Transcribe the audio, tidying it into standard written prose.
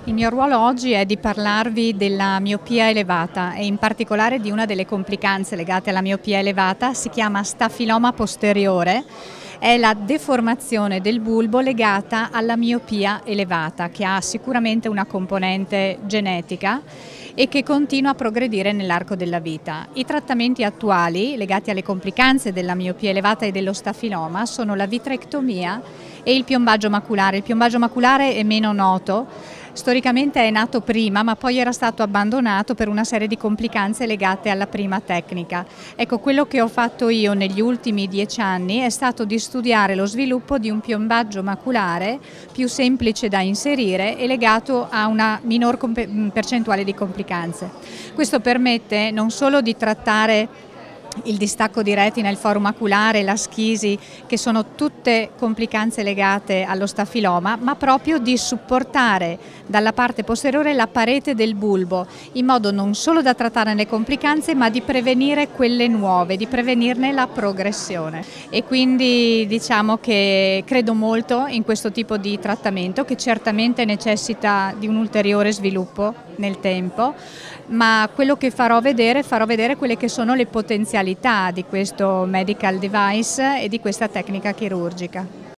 Il mio ruolo oggi è di parlarvi della miopia elevata e in particolare di una delle complicanze legate alla miopia elevata. Si chiama stafiloma posteriore, è la deformazione del bulbo legata alla miopia elevata, che ha sicuramente una componente genetica e che continua a progredire nell'arco della vita. I trattamenti attuali legati alle complicanze della miopia elevata e dello stafiloma sono la vitrectomia e il piombaggio maculare. Il piombaggio maculare è meno noto. Storicamente è nato prima, ma poi era stato abbandonato per una serie di complicanze legate alla prima tecnica. Ecco, quello che ho fatto io negli ultimi 10 anni è stato di studiare lo sviluppo di un piombaggio maculare più semplice da inserire e legato a una minor percentuale di complicanze. Questo permette non solo di trattare il distacco di retina, il foro maculare, la schisi, che sono tutte complicanze legate allo stafiloma, ma proprio di supportare dalla parte posteriore la parete del bulbo, in modo non solo da trattare le complicanze, ma di prevenire quelle nuove, di prevenirne la progressione. E quindi diciamo che credo molto in questo tipo di trattamento, che certamente necessita di un ulteriore sviluppo nel tempo, ma quello che farò vedere quelle che sono le potenzialità di questo medical device e di questa tecnica chirurgica.